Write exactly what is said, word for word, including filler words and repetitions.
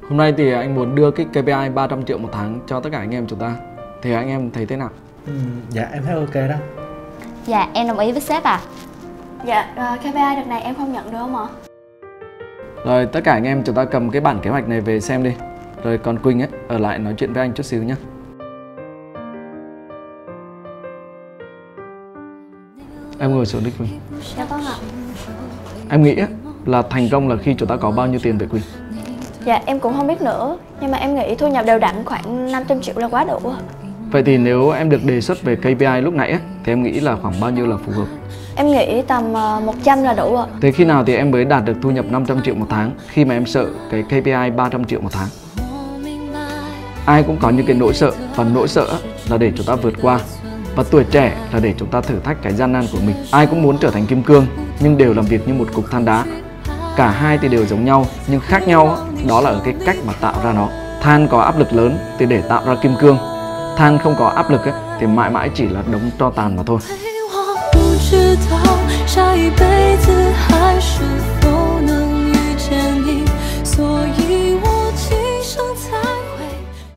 Hôm nay thì anh muốn đưa cái ca pê i ba trăm triệu một tháng cho tất cả anh em chúng ta. Thì anh em thấy thế nào? Ừ, dạ em thấy ok đó. Dạ em đồng ý với sếp à. Dạ, rồi ca pê i đợt này em không nhận được không ạ? Rồi tất cả anh em chúng ta cầm cái bản kế hoạch này về xem đi. Rồi còn Quỳnh ấy, ở lại nói chuyện với anh chút xíu nhé. Em ngồi xuống đi Quỳnh. Dạ vâng ạ. Em nghĩ ấy, là thành công là khi chúng ta có bao nhiêu tiền vậy Quỳnh? Dạ em cũng không biết nữa. Nhưng mà em nghĩ thu nhập đều đặn khoảng năm trăm triệu là quá đủ ạ. Vậy thì nếu em được đề xuất về ca pê i lúc nãy ấy, thì em nghĩ là khoảng bao nhiêu là phù hợp? Em nghĩ tầm một trăm là đủ ạ. Thế khi nào thì em mới đạt được thu nhập năm trăm triệu một tháng khi mà em sợ cái ca pê i ba trăm triệu một tháng? Ai cũng có những cái nỗi sợ, và nỗi sợ là để chúng ta vượt qua. Và tuổi trẻ là để chúng ta thử thách cái gian nan của mình. Ai cũng muốn trở thành kim cương, nhưng đều làm việc như một cục than đá. Cả hai thì đều giống nhau, nhưng khác nhau đó là ở cái cách mà tạo ra nó. Than có áp lực lớn thì để tạo ra kim cương. Than không có áp lực ấy, thì mãi mãi chỉ là đống tro tàn mà thôi.